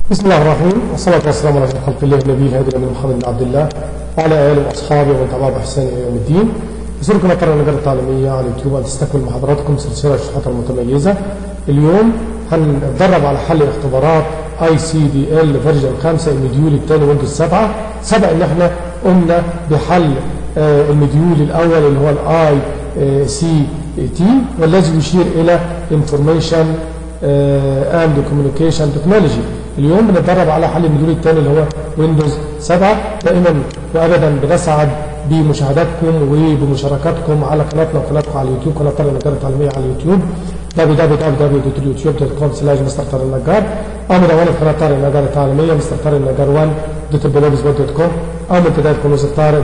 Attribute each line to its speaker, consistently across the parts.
Speaker 1: بسم الله الرحمن الرحيم، والصلاة والسلام على خلق الله النبي الهادي الأمين محمد بن عبد الله وعلى آله وأصحابه ومن تبعهم بإحسان إلى يوم الدين. يسركم أطر النجار التعليمية على اليوتيوب أن تستكمل محاضراتكم سلسلة الشروحات المتميزة. اليوم هنتدرب على حل اختبارات ICDL فيرجن 5 المديول الثاني ويندوز 7. سبق إن احنا قمنا بحل المديول الأول اللي هو ICT والذي يشير إلى Information and Communication Technology. اليوم بنتدرب على حل المديول الثاني اللي هو ويندوز 7. دائما وابدا بنسعد بمشاهداتكم وبمشاركاتكم على قناتنا وقناتكم على اليوتيوب، قناه طارق النجار التعليميه على اليوتيوب www.youtube.com/mr.طارق او مدونه قناه طارق النجار التعليميه مستر طارق النجار 1.blogspot.com او منتدى كنوز الطارق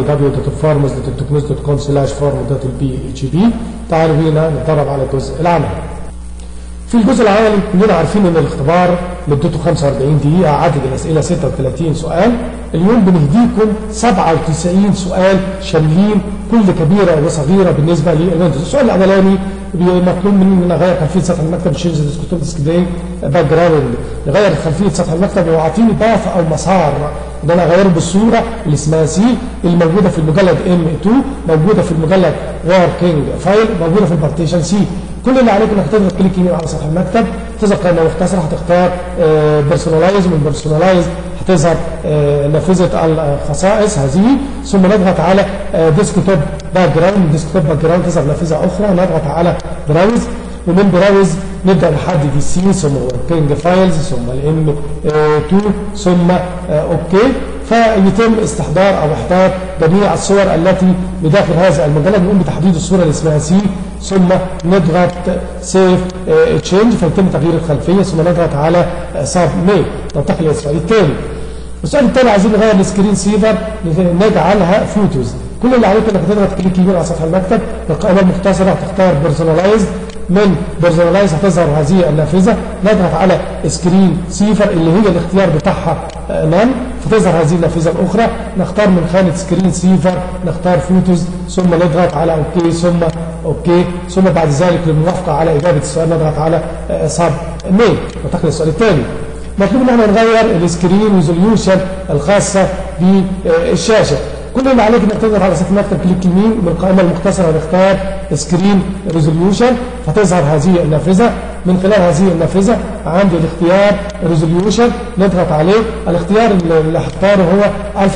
Speaker 1: www.farmers.technos.com/farm.lphp. تعالوا بينا نتدرب على الجزء العملي. في الجزء العملي كلنا عارفين ان الاختبار مدته 45 دقيقة، عدد الأسئلة 36 سؤال. اليوم بنهديكم 97 سؤال شاملين كل كبيرة وصغيرة بالنسبة للويندوز. السؤال الأولاني مطلوب مني ان اغير خلفية سطح المكتب تشينج ديسكتوب ديسبلاي باك جراوند، نغير خلفية سطح المكتب ويعطيني اضافة او مسار ان انا اغيره بالصورة اللي اسمها سي اللي موجودة في المجلد M2، موجودة في المجلد وركينج فايل، موجودة في البارتيشن سي. كل اللي عليك انك تضغط كليك يمين على سطح المكتب، تظهر قائمه مختصره، هتختار بيرسونلايز، من بيرسونلايز هتظهر نافذه الخصائص هذه، ثم نضغط على ديسكتوب باك جراوند، ديسكتوب باك جراوند تظهر نافذه اخرى، نضغط على براوز، ومن براوز نبدا نحدد السي ثم وركينج فايلز ثم الام 2 ثم اوكي، فيتم استحضار او احضار جميع الصور التي بداخل هذا المجلد. نقوم بتحديد الصوره اللي اسمها سي ثم نضغط سيف تشينج فيتم تغيير الخلفيه، ثم نضغط على ساب ميل. ننتقل للسؤال الثاني. السؤال الثاني عايزين نغير السكرين سيفر نجعلها فوتوز. كل اللي عليك انك تضغط كليك يمين على سطح المكتب، القائمه المختصره هتختار بيرسونلايز، من بيرسونلايز هتظهر هذه النافذه، نضغط على سكرين سيفر اللي هي الاختيار بتاعها نان فتظهر هذه النافذه الاخرى، نختار من خانه سكرين سيفر نختار فوتوز ثم نضغط على اوكي ثم اوكي، ثم بعد ذلك للموافقه على اجابه السؤال نضغط على سب ميل. ننتقل للسؤال الثاني. مطلوب ان احنا نغير السكرين ريزوليوشن الخاصه بالشاشه. كل اللي عليك انك تضغط على سطح المكتب كليك يمين من القائمه المختصره نختار سكرين ريزوليوشن فتظهر هذه النافذه. من خلال هذه النافذه عندي الاختيار ريزوليوشن نضغط عليه، الاختيار اللي هختاره هو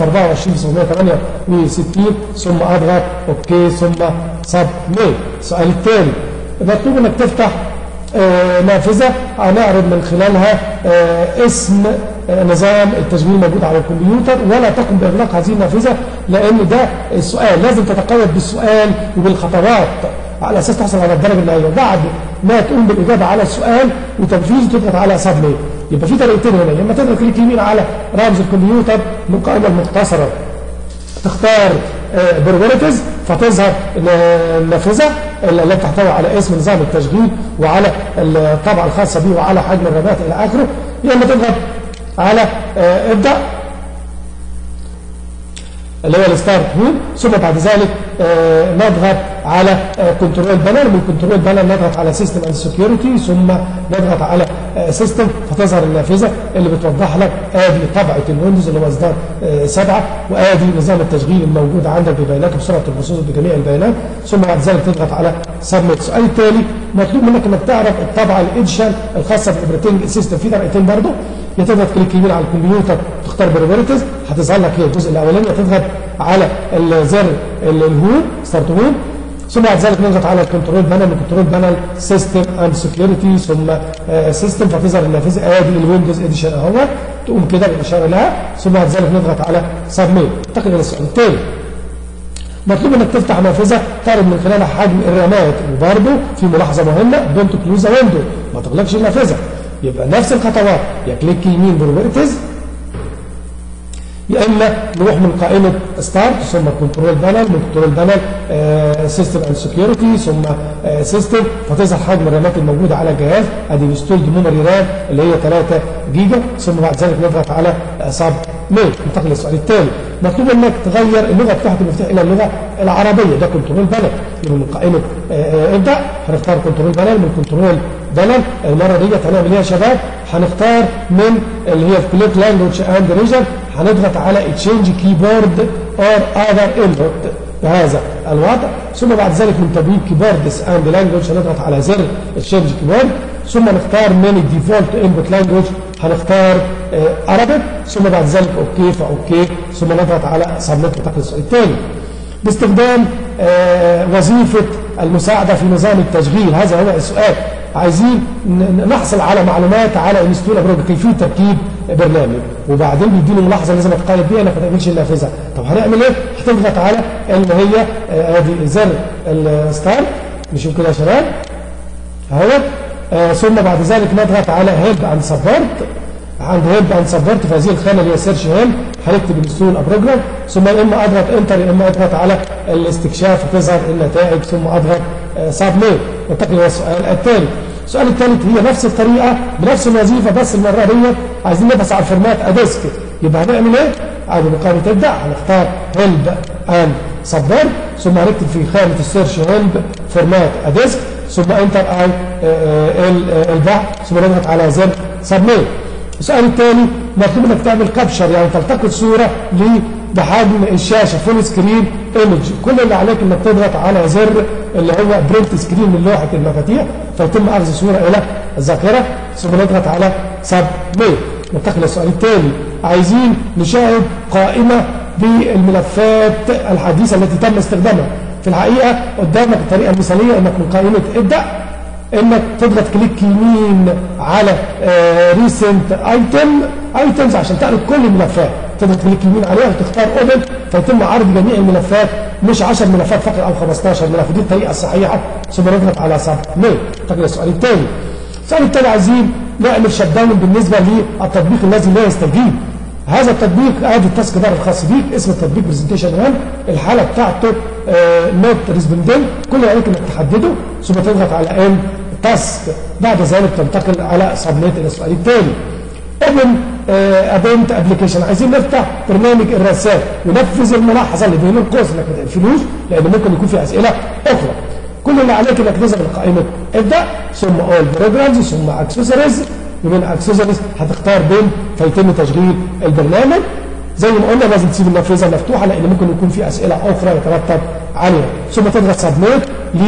Speaker 1: 1024/968 ثم اضغط اوكي ثم سب ميل. السؤال الثاني مطلوب انك تفتح نافذه هنعرض من خلالها اسم نظام التشغيل موجود على الكمبيوتر، ولا تقم باغلاق هذه النافذه لان ده السؤال لازم تتقيد بالسؤال وبالخطوات على اساس تحصل على الدرجه النهائيه. بعد ما تقوم بالاجابه على السؤال وتنفيذه تضغط على سبميت. يبقى في طريقتين هنا، لما تضغط كليك يمين على رمز الكمبيوتر من القائمه المختصره تختار بروبرتيز فتظهر النافذه التي تحتوي على اسم نظام التشغيل وعلى الطبعه الخاصه به وعلى حجم الرامات الى اخره. لما تضغط على ابدا اللي هو الستارت هوم، ثم بعد ذلك نضغط على كنترول بانل، من كنترول بانل نضغط على سيستم اند سكيورتي ثم نضغط على سيستم فتظهر النافذه اللي بتوضح لك ادي طبعه الويندوز اللي هو اصدار 7 وادي نظام التشغيل الموجود عندك ببياناته بسرعه الحصول بجميع البيانات، ثم بعد ذلك تضغط على سبميت. السؤال التالي مطلوب منك انك تعرف الطبعه الاديشن الخاصه بالاوبريتنج سيستم. في طريقتين برضه، يا تضغط كليك يمين على الكمبيوتر تختار بريفيرتيز هتظهر لك هي الجزء الاولاني، تضغط على الزر الهوم ستارت هوم، ثم بعد ذلك نضغط على الكنترول بانل، من كنترول بانل سيستم اند سكيورتي ثم سيستم فتظهر النافذه ادي الويندوز اديشن اهو، تقوم كده بالاشاره لها، ثم بعد ذلك نضغط على سبميت. انتقل الى السؤال الثاني. مطلوب انك تفتح نافذه تعرض من خلالها حجم الرامات، وبرده في ملاحظه مهمه دونت كلوز ويندو ما تغلقش النافذه. يبقى نفس الخطوات، يا كليك يمين بروبرتيز، يا اما نروح من قائمه ستارت ثم كنترول بانل، من كنترول بانل سيستم اند سكيورتي ثم سيستم فتظهر حجم الرامات الموجوده على الجهاز، ادي انستولد ميموري رام اللي هي 3 جيجا، ثم بعد ذلك نضغط على سب ميل. ننتقل للسؤال الثاني. مطلوب انك تغير اللغه بتاعت المفتاح الى اللغه العربيه، ده كنترول بانل من قائمه ابدا هنختار كنترول بانل، من كنترول بانل المره دي هنعمل ايه يا شباب؟ هنختار من اللي هي كليك لانجوج اند ريجن، هنضغط على تشينج كيبورد اور اذر انبوت بهذا الوضع. ثم بعد ذلك من تبويب كيبوردز اند لانجوج هنضغط على زر تشينج كيبورد، ثم نختار من الديفولت انبوت لانجوج هنختار عربي، ثم بعد ذلك اوكي فاوكي، ثم نضغط على سبميت وتقل السؤال الثاني. باستخدام وظيفة المساعدة في نظام التشغيل، هذا هو السؤال. عايزين نحصل على معلومات على انستول بروجرام، كيفية تركيب برنامج، وبعدين بيديني ملاحظة لازم اتقيد بيها انك ما تعملش النافذة. طب هنعمل ايه؟ هتضغط على اللي هي ادي زر الستارت، نشوف كده يا شباب اهوت. ثم بعد ذلك نضغط على هيلب اند سبورت. عند هيلب اند سبورت في هذه الخانه اللي هي سيرش هيلب هنكتب انستول بروجرام، ثم يا اما اضغط انتر يا اما اضغط على الاستكشاف وتظهر النتائج، ثم اضغط سبميت وانتقل الى السؤال الثالث. السؤال الثالث هي نفس الطريقه بنفس الوظيفه، بس المره دي عايزين نبحث على الفورمات اديسك. يبقى هنعمل ايه؟ عادي مقابل تبدا هنختار هيلب اند سبورت، ثم هنكتب في خانه السيرش هيلب فورمات اديسك، ثم انتر اي البحث، ثم نضغط على زر سبميت. السؤال الثاني مطلوب انك تعمل كابشر، يعني تلتقط صوره بحجم الشاشه فول سكرين ايمج. كل اللي عليك انك تضغط على زر اللي هو برنت سكرين من لوحه المفاتيح، فيتم اخذ صوره الى الذاكره، ثم نضغط على سبميت. ننتقل للسؤال الثاني، عايزين نشاهد قائمه بالملفات الحديثه التي تم استخدامها. في الحقيقه قدامك الطريقه المثاليه انك من قائمه ابدا انك تضغط كليك يمين على ريسنت ايتمز عشان تعرض كل الملفات، تضغط كليك يمين عليها وتختار اوبن فيتم عرض جميع الملفات، مش 10 ملفات فقط او 15 ملف، دي الطريقه الصحيحه. ثم نضغط على سبميت. ننتقل للسؤال الثاني. السؤال الثاني عايزين نعمل شت داون بالنسبه للتطبيق الذي لا يستجيب. هذا التطبيق ادي التاسك بار الخاص بيك، اسم التطبيق برزنتيشن 1، الحاله بتاعته نوت ريسبوندنت، كل اللي عليك انك تحدده ثم تضغط على ان تاسك. بعد ذلك تنتقل على سبميت الى السؤال الثاني. اوبن ابنت ابلكيشن، عايزين نفتح برنامج الرسائل ونفذ الملاحظه اللي بين القوس انك ما تقفلوش لان ممكن يكون في اسئله اخرى. كل اللي عليك انك تظهر قائمه ابدا ثم اول بروجرامز ثم اكسسوارز، ومن اكسسوارز هتختار بين فيتم تشغيل البرنامج. زي ما قلنا لازم تسيب النافذه مفتوحه لان ممكن يكون في اسئله اخرى يترتب عليها، ثم تضغط سبميت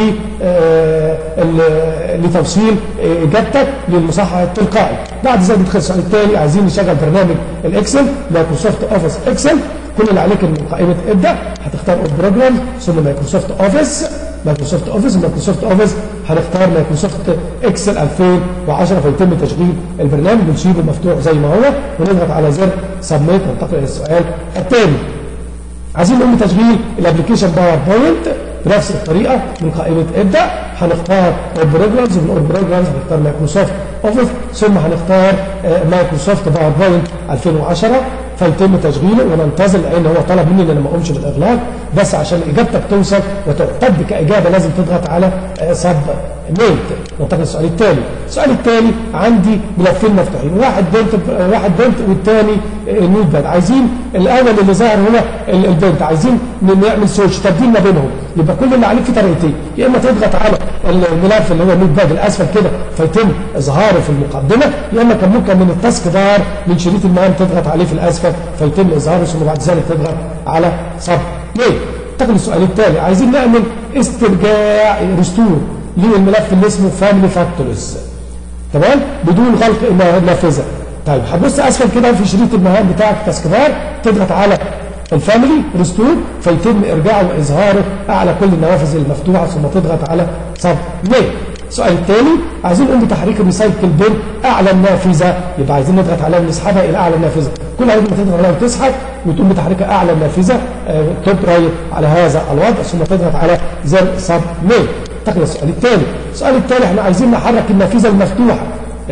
Speaker 1: لتوصيل اجابتك للمصحح التلقائي. بعد ذلك ندخل السؤال الثاني، عايزين نشغل برنامج الاكسل مايكروسوفت اوفيس اكسل. كل اللي عليك من قائمه ابدا هتختار اول بروجرام ثم مايكروسوفت اوفيس ومايكروسوفت اوفيس هنختار مايكروسوفت اكسل 2010 فيتم تشغيل البرنامج، بنسيبه مفتوح زي ما هو ونضغط على زر سبميت وننتقل الى السؤال الثاني. عايزين نقوم بتشغيل الابلكيشن باوربوينت بنفس الطريقه من قائمه ابدا هنختار بروجرامز، ومن بروجرامز هنختار مايكروسوفت اوفيس ثم هنختار مايكروسوفت باوربوينت 2010 فيتم تشغيله وننتظر لان هو طلب مني ان انا ما اقومش بالاغلاق، بس عشان اجابتك توصل وتعتد كاجابه لازم تضغط على سبميت. ننتقل للسؤال الثاني. السؤال الثاني عندي ملفين مفتوحين، واحد بنت والثاني نوت باد. عايزين الاول اللي ظاهر هنا البنت، عايزين نعمل سيرش تبديل ما بينهم. يبقى كل اللي عليك في طريقتين، يا اما تضغط على الملف اللي هو نوت باد الاسفل كده فيتم اظهاره في المقدمه، يا اما كان ممكن من التاسك بار من شريط المهام تضغط عليه في الاسفل فيتم اظهاره ثم بعد ذلك تضغط على سبميت. ننتقل للسؤال التالي، عايزين نعمل استرجاع ريستور للملف اللي اسمه فاميلي فاكتورز، تمام، بدون غلق النافذه. طيب هتبص اسفل كده في شريط المهام بتاعك تاسك بار تضغط على الفاميلي ريستور فيتم ارجاعه واظهاره اعلى كل النوافذ المفتوحه ثم تضغط على سبميت. السؤال الثاني عايزين نقوم بتحريك الريسايكل بين اعلى النافذه، يبقى عايزين نضغط عليها ونسحبها الى اعلى النافذه. كل ما تضغط عليها وتسحب وتقوم بتحريكها اعلى النافذه توب رايت على هذا الوضع ثم تضغط على زر سبميت. ننتقل للسؤال الثاني. السؤال الثاني احنا عايزين نحرك النافذه المفتوحه.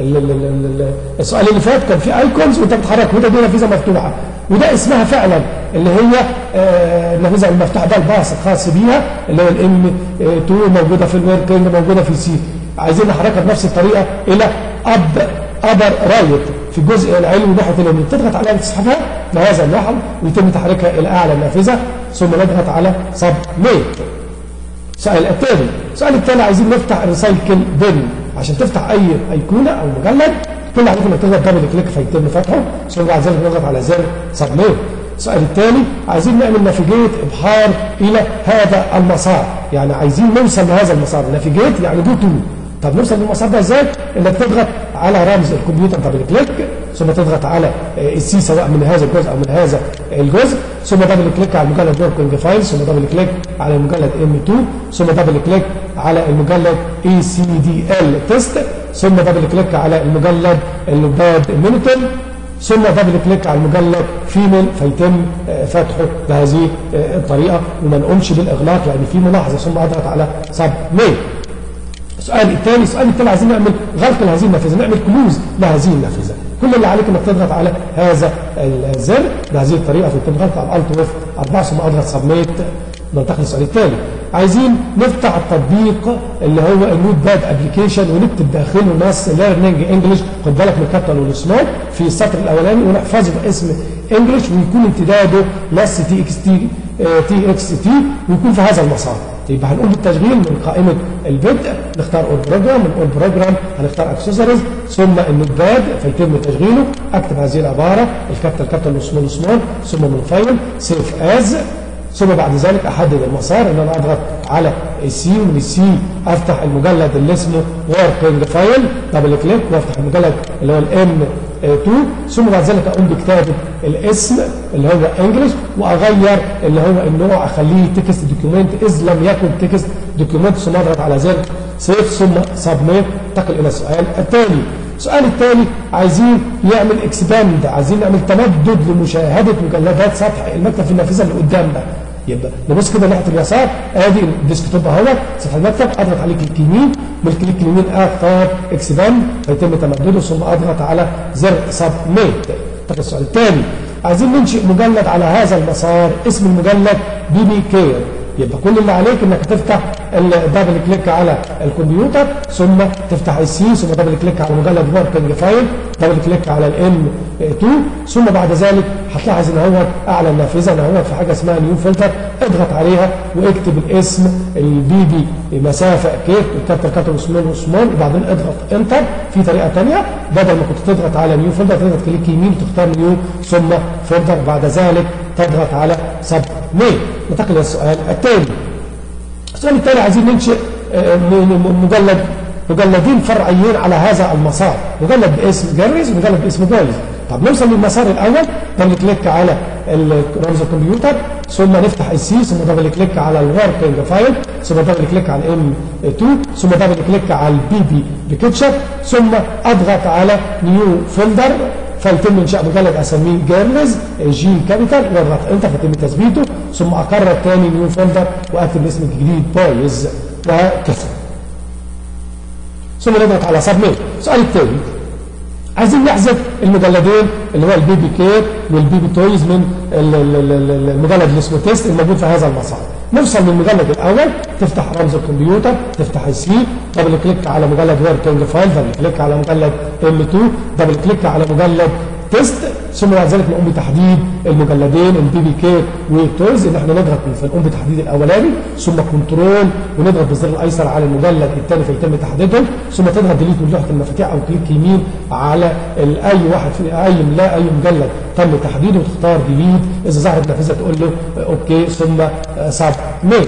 Speaker 1: السؤال اللي فات كان في ايكونز وانت بتحرك، وده دي نافذه مفتوحه وده اسمها فعلا اللي هي النافذه المفتوحه، ده الباص الخاص بيها اللي هو الام 2 موجوده في الوركينج موجوده في سي. عايزين نحركها بنفس الطريقه الى ابر رايت في الجزء العلوي ناحيه اليمين، تضغط عليها وتسحبها بهذا النحو ويتم تحريكها الى اعلى النافذه ثم نضغط على سبميت. السؤال الثاني. السؤال الثاني عايزين نفتح الريسايكل بن. عشان تفتح اي ايقونه او مجلد كل اللي عليك انك تضغط دبل كليك فيتم فتحه، ثم بعد ذلك نضغط على زر سبميت. السؤال الثاني عايزين نعمل نافيجيت ابحار الى هذا المسار، يعني عايزين نوصل لهذا المسار. نافيجيت يعني جو تو. طب نوصل للمسار ده ازاي؟ انك تضغط على رمز الكمبيوتر دبل كليك، ثم تضغط على السي سواء من هذا الجزء او من هذا الجزء، ثم دبل كليك على المجلد وركينج فايل، ثم دبل كليك على المجلد M2، ثم دبل كليك على المجلد ACDL تيست، ثم دبل كليك على المجلد الباد مينيتل، ثم دبل كليك على المجلد فيميل فيتم فتحه بهذه الطريقه وما نقومش بالاغلاق لان في ملاحظه، ثم اضغط على سبميت. السؤال الثاني عايزين نعمل غلق لهذه النافذه، نعمل كلوز لهذه النافذه. كل اللي عليك انك تضغط على هذا الزر بهذه الطريقه فيتم غلق على الالت ويف 4 ثم اضغط سبميت. ننتقل للسؤال الثاني، عايزين نفتح التطبيق اللي هو النوت باد ابلكيشن ونكتب داخله نص ليرنينج انجلش، خد بالك من الكابيتال والسمول في السطر الاولاني ونحفظه باسم انجلش ويكون امتداده نص تي اكس تي ويكون في هذا المسار. يبقى هنقوم بالتشغيل من قائمه البدء، نختار اول بروجرام، من اول بروجرام هنختار اكسسوارز ثم النوت باد فيتم تشغيله. اكتب هذه العباره الكابيتال والسمول ثم من فايل سيف از، ثم بعد ذلك احدد المسار ان انا اضغط على السي ومن السي افتح المجلد اللي اسمه وركينج فايل دبل كليك وافتح المجلد اللي هو الام 2 ثم بعد ذلك اقوم بكتابه الاسم اللي هو انجلش واغير اللي هو النوع اخليه تكست دوكيومنت اذ لم يكن تكست دوكيومنت ثم اضغط على زر سيف ثم سبميت. انتقل الى السؤال الثاني. السؤال الثاني عايزين نعمل اكسباند، عايزين نعمل تمدد لمشاهده مجلدات سطح المكتب في النافذه اللي قدامنا. يبقى نبص كده ناحيه اليسار ادي الديسكتوب اهو سطح المكتب، اضغط عليه كليك يمين، بالكليك اليمين اختار اكسباند فيتم تمدده ثم اضغط على زر سبميت. طب السؤال الثاني عايزين ننشئ مجلد على هذا المسار، اسم المجلد بيبي كير. يبقى كل اللي عليك انك تفتح الدبل كليك على الكمبيوتر ثم تفتح السي ثم دبل كليك على مجلد وركينج فايل دبل كليك على الام 2 ثم بعد ذلك هتلاحظ ان هو اعلى النافذه ان هو في حاجه اسمها نيو فلتر، اضغط عليها واكتب الاسم البي مسافه كيف الكابيتال وسمول وبعدين اضغط انتر. في طريقه ثانيه بدل ما كنت تضغط على نيو فولدر تضغط كليك يمين وتختار نيو ثم فولدر بعد ذلك تضغط على سبميت. ننتقل للسؤال الثاني. السؤال الثاني عايزين ننشئ مجلدين فرعيين على هذا المسار، مجلد باسم جرز ومجلد باسم بويز. طب نوصل للمسار الاول دبل كليك على رمز الكمبيوتر ثم نفتح السي ثم دبل كليك على الوركينج فايل ثم دبل كليك على الام 2 ثم دبل كليك على البي بيكتشر ثم اضغط على نيو فولدر فيتم انشاء مجلد اسميه جيرلز جي كابيتال واضغط انتر فيتم تثبيته ثم اقرر ثاني نيو فولدر واكتب الاسم الجديد بويز وهكذا ثم نضغط على سبميت. السؤال الثاني عايزين نحذف المجلدين اللي هو البيبي كير والبيبي تويز من المجلد اللي اسمه تيست الموجود في هذا المسار. نوصل للمجلد الاول تفتح رمز الكمبيوتر تفتح السي دبل كليك على مجلد وركينج فايل دبل كليك على مجلد ام 2 دبل كليك على مجلد تيست ثم بعد ذلك نقوم بتحديد المجلدين البيبي كير والتويز ان احنا نضغط فنقوم بتحديد الاولاني ثم كنترول ونضغط بالزر الايسر على المجلد الثاني فيتم تحديدهم ثم تضغط ديليت من لوحه المفاتيح او كليك يمين على اي واحد في اي مجلد تم تحديده وتختار ديليت. اذا ظهرت نافذه تقول له اوكي ثم سبميت.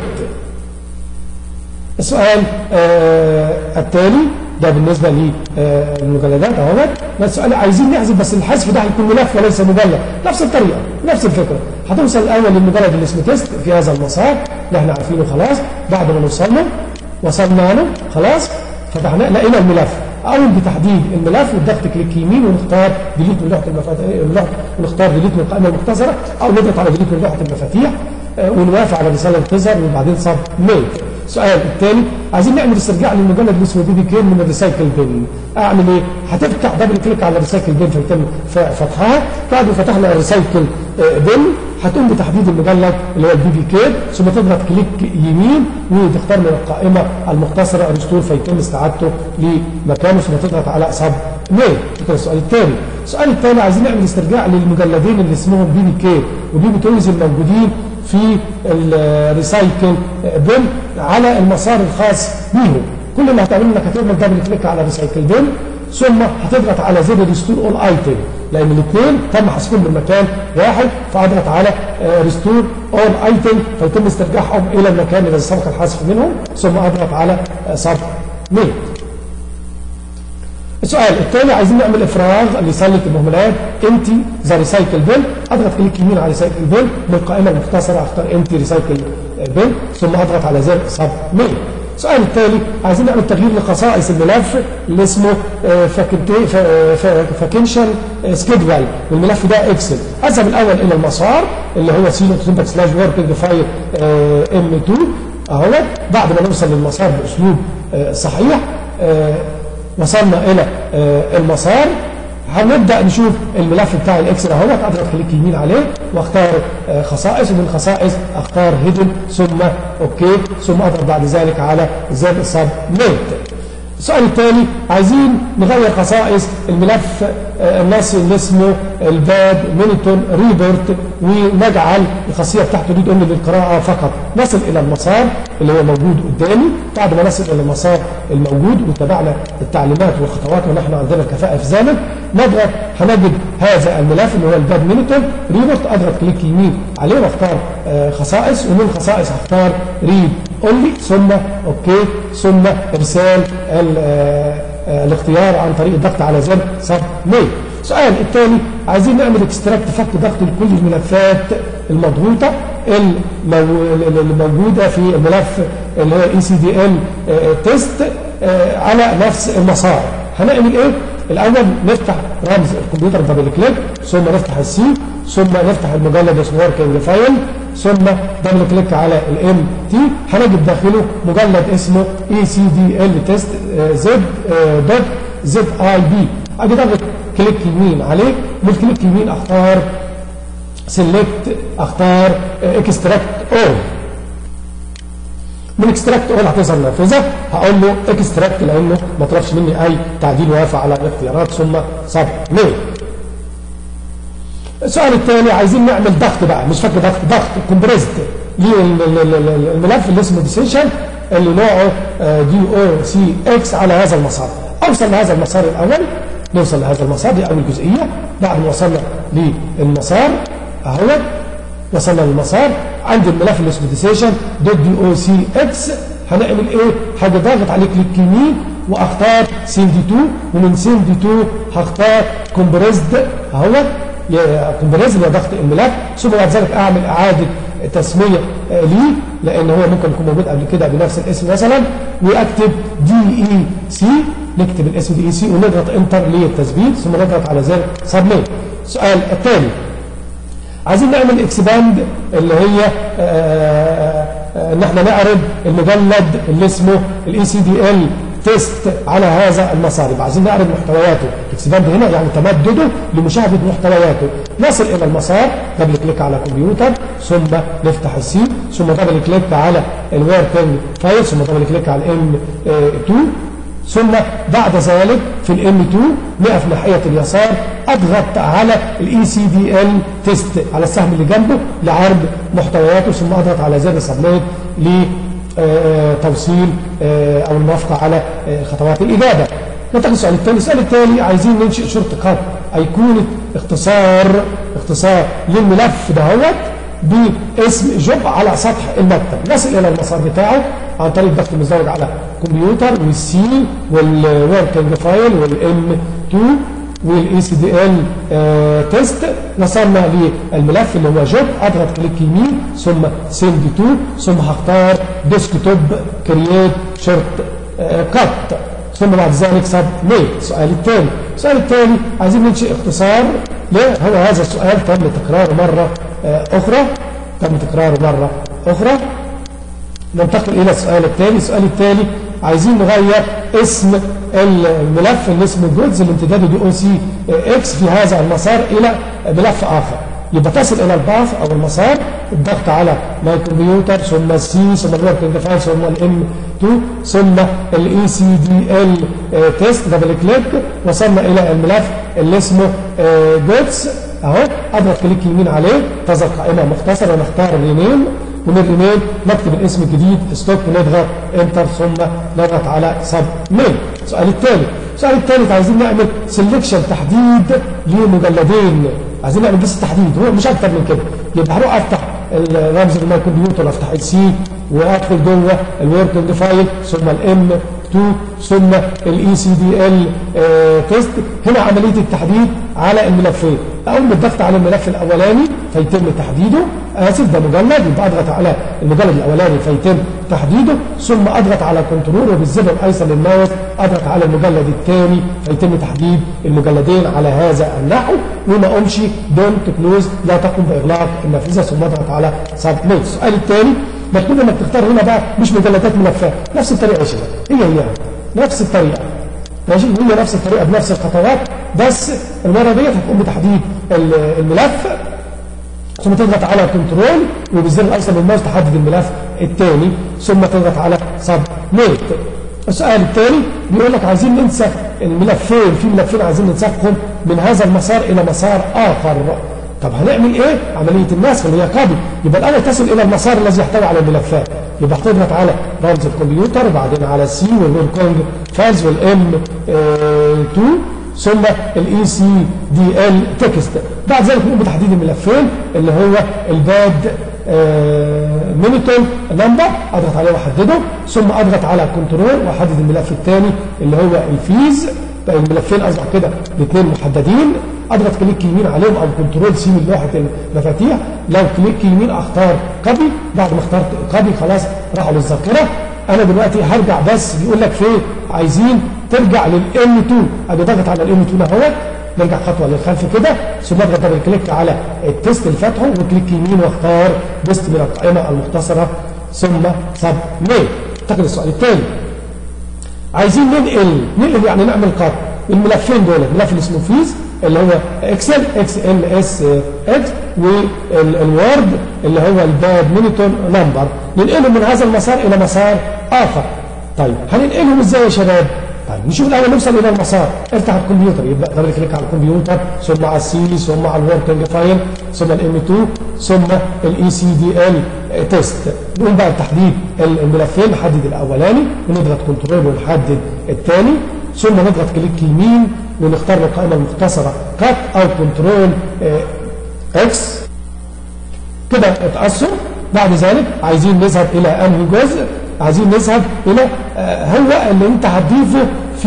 Speaker 1: السؤال التالي ده بالنسبه للمجلدات اهوت. السؤال عايزين نحذف بس الحذف ده هيكون ملف وليس مجلد، نفس الطريقه نفس الفكره. هتوصل الاول للمجلد اللي اسمه تيست في هذا المسار اللي احنا عارفينه خلاص. بعد ما وصلنا له خلاص فتحنا لقينا الملف، اقوم بتحديد الملف والضغط كليك يمين ونختار ديليت من لوحه المفاتيح ونختار ديليت من القائمه المختصره او نضغط على ديليت من لوحه المفاتيح ونوافق على الرساله اللي تظهر وبعدين سبميت. السؤال الثاني عايزين نعمل استرجاع للمجلد اللي اسمه بيبي كير من الريسايكل بن. اعمل ايه؟ هتفتح دبل كليك على الريسايكل بن فيتم فتحها. بعد ما فتحنا الريسايكل بن هتقوم بتحديد المجلد اللي هو البيبي كير ثم تضغط كليك يمين وتختار من القائمه المختصره ريستور فيتم استعادته لمكانه ثم تضغط على سبميت. كده السؤال الثاني. السؤال الثاني عايزين نعمل استرجاع للمجلدين اللي اسمهم بيبي كير وبيبي تويز الموجودين في الريسايكل بن على المسار الخاص بيهم. كل اللي هتعمله انك هتعمل دبل كليك على الريسايكل بن ثم هتضغط على زر ريستور اول ايتم، لان الاثنين تم حذفهم من مكان واحد، فاضغط على ريستور اول ايتم فيتم استرجاعهم الى المكان الذي سبق الحذف منهم، ثم اضغط على سبميت. السؤال الثاني عايزين نعمل افراغ لسله المهملات امتي ذا ريسايكل بين، اضغط كليك يمين على ريسايكل بين من القائمه المختصره اختار امتي ريسايكل بين ثم اضغط على زر سبميت. السؤال التالي عايزين نعمل تغيير لخصائص الملف اللي اسمه فاكنشن سكيدول، والملف ده اكسل. اذهب الاول الى المسار اللي هو /working فايل M2 اهوت. بعد ما نوصل للمسار باسلوب صحيح وصلنا الى المسار، هنبدا نشوف الملف بتاع الاكسل اهوت. اضغط كليك يمين عليه واختار خصائص، ومن خصائص اختار هيدن ثم اوكي، ثم اضغط بعد ذلك على زر سبميت. السؤال الثاني عايزين نغير خصائص الملف النصي اللي اسمه الباد مونيتور ريبورت، ونجعل الخاصيه بتاعته ريد اونلي للقراءه فقط. نصل الى المسار اللي هو موجود قدامي. بعد ما نصل الى المسار الموجود واتبعنا التعليمات والخطوات ونحن عندنا الكفاءه في ذلك، نضغط هنجد هذا الملف اللي هو الباد مونيتور ريبورت. اضغط كليك يمين عليه واختار خصائص، ومن خصائص اختار ريد اونلي ثم اوكي، ثم ارسال الاختيار عن طريق الضغط على زر سبميت. السؤال الثاني عايزين نعمل اكستراكت فك ضغط لكل الملفات المضغوطه الموجوده في الملف اللي هو ECDL تيست على نفس المسار. هنعمل ايه؟ الاول نفتح رمز الكمبيوتر دبل كليك، ثم نفتح السي، ثم نفتح المجلد اسمه وركينج فايل، ثم دبل كليك على الام تي. هنجد داخله مجلد اسمه ECDL تيست .zip. اجي ضغط كليك يمين عليه، من كليك يمين اختار سيلكت، اختار اكستراكت اول. من اكستراكت اول هتظهر نافذه، هقول له اكستراكت لانه ما طلبش مني اي تعديل وافق على الاختيارات ثم سبميت. السؤال الثاني عايزين نعمل ضغط بقى، مش فاكر ضغط كومبريسد للملف اللي اسمه ديسيشن اللي نوعه DOCX على هذا المسار. اوصل لهذا المسار الاول، نوصل لهذا المسار، دي اول جزئيه. بعد ما وصلنا للمسار اهوت، وصلنا للمسار عند الملف اللي اسمه ديسيشن .DOCX، هنعمل ايه؟ هاجي ضاغط عليه كليك يمين واختار سند 2، ومن سند 2 هختار كومبريسد اهوت، كومبريسد اللي هو ضغط الملف، ثم بعد ذلك اعمل اعاده تسميه ليه لان هو ممكن يكون موجود قبل كده بنفس الاسم مثلا، واكتب DEC، نكتب الاسم DEC ونضغط انتر للتثبيت، ثم نضغط على زر سبميت. السؤال الثاني عايزين نعمل اكسباند اللي هي ان احنا نعرض المجلد اللي اسمه ECDL تيست على هذا المسار. يبقى عايزين نعرض محتوياته، اكسباند هنا يعني تمدده لمشاهده محتوياته. نصل الى المسار، دبل كليك على كمبيوتر، ثم نفتح السي، ثم دبل كليك على الوركينج فايل، ثم دبل كليك على الM2، ثم بعد ذلك في الM2 نقف ناحيه اليسار، اضغط على ECDL تيست على السهم اللي جنبه لعرض محتوياته، ثم اضغط على زر سبميت لتوصيل او الموافقه على خطوات الاجابه. ننتقل للسؤال الثاني. السؤال الثاني عايزين ننشئ شورت كات ايقونه اختصار للملف دهوت باسم جوب على سطح المكتب. نصل الى المسار بتاعه عن طريق ضغط المزدوج على كمبيوتر والسي والوركينج فايل والM2 والECDL تيست. وصلنا للملف اللي هو جوب، اضغط كليك يمين ثم سند 2، ثم هختار ديسكتوب كرييت شورت كات، ثم بعد ذلك سبميت. السؤال الثاني عايزين ننشئ اختصار هو هذا السؤال تم تكراره مره اخرى. ننتقل الى السؤال الثاني. عايزين نغير اسم الملف اللي اسمه جودز اللي امتداده DOCX في هذا المسار الى ملف اخر. يبقى تصل الى الباث او المسار، الضغط على ماي كمبيوتر، ثم السي، ثم الوركينج فايل، ثم الM2، ثم ECDL تيست، دبل كليك. وصلنا الى الملف اللي اسمه جودز اهو، اضغط كليك يمين عليه، تظهر قائمه مختصره ونختار رينيم، ونرينيم نكتب الاسم الجديد ستوب ونضغط انتر ثم نضغط على سبميت. السؤال الثالث عايزين نعمل سيلكشن تحديد لمجلدين، عايزين نعمل بس تحديد، هو مش اكتر من كده. يبقى هروح افتح الرمز اللي الكمبيوتر، افتح السي وادخل جوه الوركينج فايل ثم الام 2 ثم الاي سي دي ال تيست. هنا عمليه التحديد على الملفين، اقوم بالضغط على الملف الاولاني فيتم تحديده، اسف ده مجلد، يبقى اضغط على المجلد الاولاني فيتم تحديده ثم اضغط على كنترول وبالزر الايسر للماوس اضغط على المجلد الثاني فيتم تحديد المجلدين على هذا النحو، وما اقومش دونت كلوز لا تقوم باغلاق النافذه ثم اضغط على سبميت. السؤال الثاني مطلوب انك تختار هنا بقى مش مجلدات ملفات، نفس الطريقه يا شباب، هي نفس الطريقه ماشي، هي نفس الطريقه بنفس الخطوات، بس المره ديت هتقوم بتحديد الملف ثم تضغط على كنترول وبالزر الايسر للماوس تحدد الملف الثاني ثم تضغط على سبميت. السؤال الثاني بيقول لك عايزين ننسخ الملفين، في ملفين عايزين ننسخهم من هذا المسار الى مسار اخر. طب هنعمل ايه؟ عمليه النسخ اللي هي كوبي. يبقى الاول تصل الى المسار الذي يحتوي على الملفات، يبقى هتضغط على رمز الكمبيوتر وبعدين على السي والوركينج فايلز والام 2 ثم الاي سي دي ال تكست. بعد ذلك نقوم بتحديد الملفين اللي هو الباد مينيتون نمبر، اضغط عليه واحدده ثم اضغط على كنترول واحدد الملف الثاني اللي هو الفيز. بقى الملفين اصبح كده الاثنين محددين، اضغط كليك يمين عليهم او كنترول سي من لوحه المفاتيح، لو كليك يمين اختار كوبي، بعد ما اخترت كوبي خلاص راحوا للذاكره. انا دلوقتي هرجع بس بيقول لك فين عايزين ترجع للام 2، ادي ضغط على الام 2 اهوت، نرجع خطوه للخلف كده ثم اضغط دبل كليك على التيست اللي فاتحه وكليك يمين واختار بيست من القائمه المختصره ثم سبميت. اعتقد السؤال الثاني عايزين ننقل يعني نعمل قط الملفين دول، الملف اللي اسمه فيز اللي هو اكسل اكس ال اس اكس والوورد اللي هو الباد مينيتون نمبر، ننقلهم من هذا المسار الى مسار اخر. طيب هننقلهم ازاي يا شباب؟ طيب نشوف الاول نوصل الى المسار. افتح الكمبيوتر، يبقى دبل كليك على الكمبيوتر ثم على السي ثم على الوركينج فايل ثم الام 2 ثم الاي سي دي ال تيست. نقوم بقى بتحديد الملفين، نحدد الاولاني ونضغط كنترول ونحدد الثاني ثم نضغط كليك يمين ونختار القائمه المختصره كات او كنترول اكس كده اتأثر. بعد ذلك عايزين نذهب الى انهي جزء؟ عايزين نذهب الى هو اللي انت هتضيفه في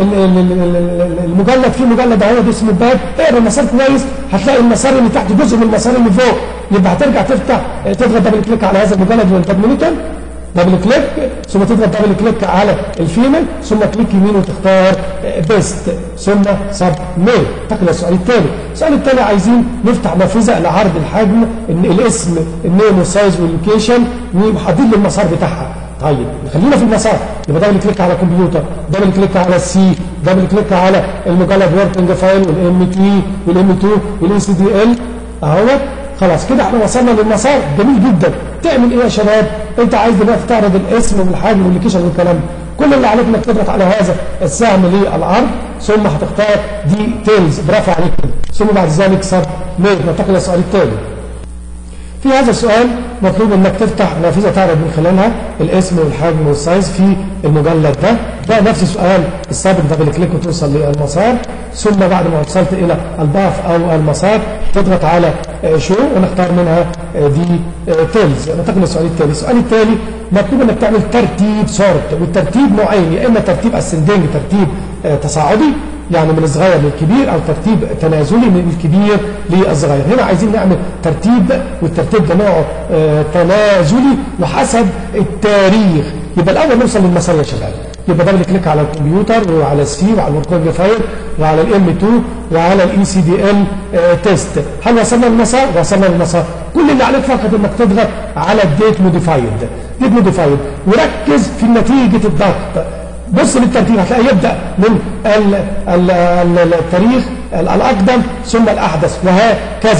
Speaker 1: المجلد، في مجلد اهو اسمه الباب. اقرا المسار كويس هتلاقي المسار اللي تحت جزء من المسار اللي فوق، يبقى هترجع تضغط دبل كليك على هذا المجلد والباب مينيتون دبل كليك ثم تضغط دبل كليك على الفيميل ثم كليك يمين وتختار بيست ثم سبميت. تقل السؤال الثاني. السؤال الثاني عايزين نفتح نافذه لعرض الحجم، الاسم النيم والسايز واللوكيشن ومحدد المسار بتاعها. طيب خلينا في المسار، يبقى دبل كليك على الكمبيوتر، دبل كليك على السي، دبل كليك على المجلد وركينج فايل والام 2 والام 2 والاي سي دي ال اهوت. خلاص كده احنا وصلنا للمسار. جميل جدا. تعمل ايه يا شباب؟ انت عايز دلوقتي تعرض الاسم والحجم واللوكيشن والكلام ده، كل اللي عليك انك تضغط على هذا السهم للعرض ثم هتختار ديتيلز، برافو عليك كده، ثم بعد ذلك سبميت. ننتقل للسؤال الثاني. في هذا السؤال مطلوب انك تفتح نافذه تعرض من خلالها الاسم والحجم والسايز في المجلد ده نفس السؤال السابق، دبل كليك وتوصل للمسار ثم بعد ما وصلت الى الباث او المسار تضغط على شو ونختار منها دي تيلز. ننتقل للسؤال الثاني. السؤال الثاني مطلوب انك تعمل ترتيب سورت، والترتيب نوعين، يا اما ترتيب اسندنج ترتيب تصاعدي يعني من الصغير للكبير، او ترتيب تنازلي من الكبير للصغير. هنا عايزين نعمل ترتيب، والترتيب ده نوعه تنازلي وحسب التاريخ. يبقى الاول نوصل للمسار يا شباب، يبقى دبل كليك على الكمبيوتر وعلى السي وعلى الوركينج فايل وعلى الام 2 وعلى الاي سي دي ال تيست. هل وصلنا للمسار؟ وصلنا للمسار. كل اللي عليك فقط انك تضغط على الديت موديفايد، ديت موديفايد، وركز في نتيجه الضغط. بص للترتيب هتلاقي يبدا من التاريخ الاقدم ثم الاحدث وهكذا.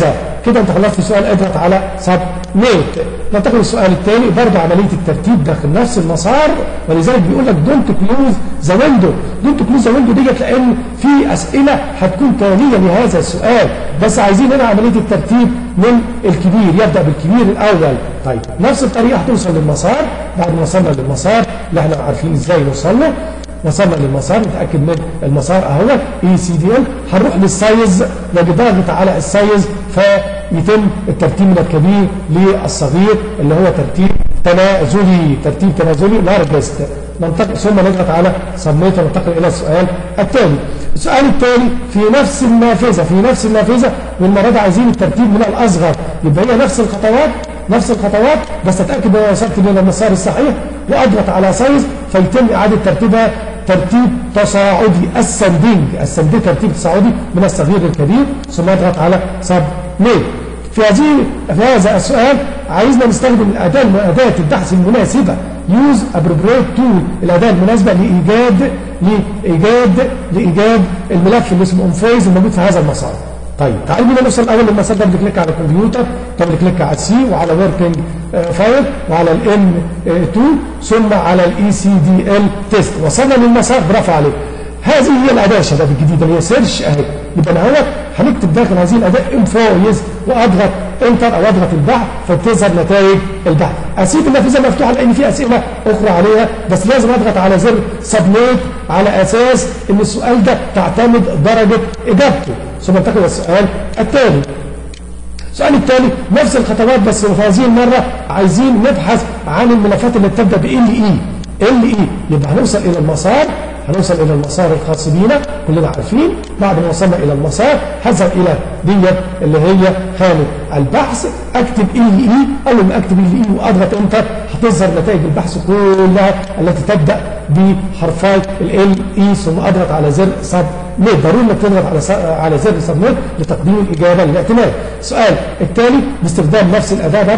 Speaker 1: كده انت خلصت السؤال، اضغط على سبميت. ننتقل للسؤال الثاني، برضه عمليه الترتيب داخل نفس المسار، ولذلك بيقول لك دونت كلوز ذا ويندو. دونت كلوز ذا ويندو ديت لان في اسئله هتكون تاليه لهذا السؤال، بس عايزين هنا عمليه الترتيب من الكبير، يبدا بالكبير الاول. طيب نفس الطريقه هتوصل للمسار. بعد ما وصلنا للمسار اللي احنا عارفين ازاي نوصل له، وصلنا للمسار، نتاكد من المسار اهو ECDL. هنروح للسايز، نجي ضاغط على السايز فيتم الترتيب من الكبير للصغير اللي هو ترتيب تنازلي، ترتيب تنازلي لارجست. ننتقل ثم نضغط على سبميت وننتقل الى السؤال الثاني. السؤال الثاني في نفس النافذه، والمره دي عايزين الترتيب من الاصغر، يبقى هي نفس الخطوات بس اتاكد ان انا وصلت الى المسار الصحيح، واضغط على سايز فيتم اعاده ترتيبها ترتيب تصاعدي، السندنج ترتيب تصاعدي من الصغير للكبير، ثم اضغط على سبميت. في هذا السؤال عايزنا نستخدم أداة البحث المناسبة، يوز ابروبريت تول، الأداة المناسبة لإيجاد الملف اللي اسمه انفيز الموجود في هذا المسار. طيب تعالوا بينا نوصل الأول للمسار ده، بنكليك على الكمبيوتر، دبل كليك على السي وعلى وركينج فايل وعلى الام 2 ثم على ECDL تيست. وصلنا للمسار، برافو عليك. هذه هي الأداة يا شباب الجديدة اللي هي سيرش اهي. يبقى انا هو هنكتب داخل هذه الأداة انفويز واضغط انتر او اضغط البحث فتظهر نتائج البحث. اسيب النافذه مفتوحه لان في اسئله اخرى عليها، بس لازم اضغط على زر سبميت على اساس ان السؤال ده تعتمد درجه اجابته. ثم انتقل الى السؤال الثاني. السؤال الثاني نفس الخطوات بس في هذه المره عايزين نبحث عن الملفات اللي بتبدا ب LE. يبقى هنوصل الى المسار الخاص بينا كلنا عارفين. بعد ما وصلنا الى المسار هذهب الى ديت اللي هي خانه البحث، اكتب LE. اول ما اكتب LE واضغط انتر هتظهر نتائج البحث كلها التي تبدا بحرفي LE، ثم اضغط على زر سبميت. ضروري انك تضغط على زر سبميت لتقديم الاجابه للاعتماد. السؤال التالي باستخدام نفس